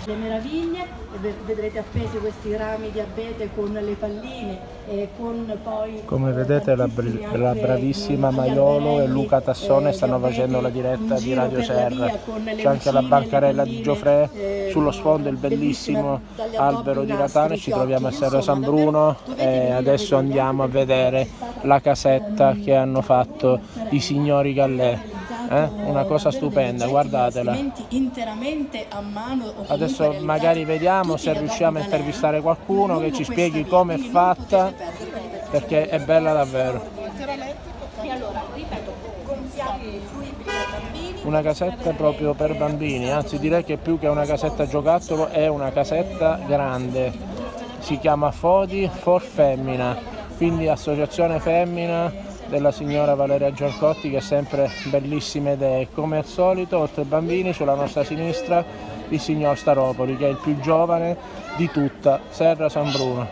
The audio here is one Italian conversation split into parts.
delle meraviglie, vedrete appesi questi rami di abete con le palline e con poi... Come vedete la bravissima Maiolo e Luca Tassone stanno facendo la diretta di Radio Serra. C'è anche la bancarella di Giofrè, sullo sfondo il bellissimo albero di ratane. Ci troviamo a Serra San Bruno e adesso andiamo a vedere la casetta che hanno fatto i signori Gallè. Una cosa stupenda, guardatela. Adesso magari vediamo se riusciamo a intervistare qualcuno che ci spieghi come è fatta, perché è bella davvero. Una casetta proprio per bambini, anzi direi che più che una casetta giocattolo è una casetta grande. Si chiama Fodi for Femmina, quindi associazione femmina della signora Valeria Giancotti, che ha sempre bellissime idee. Come al solito, oltre ai bambini, sulla nostra sinistra il signor Staropoli, che è il più giovane di tutta Serra San Bruno.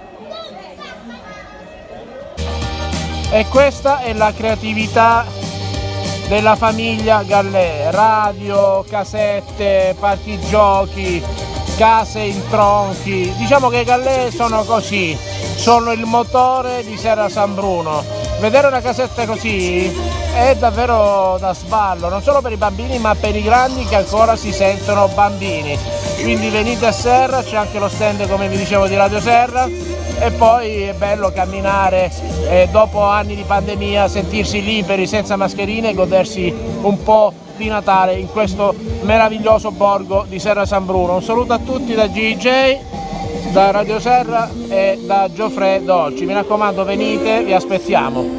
E questa è la creatività della famiglia Gallè: radio, casette, parchi giochi, case in tronchi. Diciamo che i Gallè sono così, sono il motore di Serra San Bruno. Vedere una casetta così è davvero da sballo, non solo per i bambini ma per i grandi che ancora si sentono bambini. Quindi venite a Serra, c'è anche lo stand, come vi dicevo, di Radio Serra, e poi è bello camminare dopo anni di pandemia, sentirsi liberi senza mascherine e godersi un po' di Natale in questo meraviglioso borgo di Serra San Bruno. Un saluto a tutti da GJ, da Radio Serra e da Giofrè Dolci. Mi raccomando, venite, vi aspettiamo.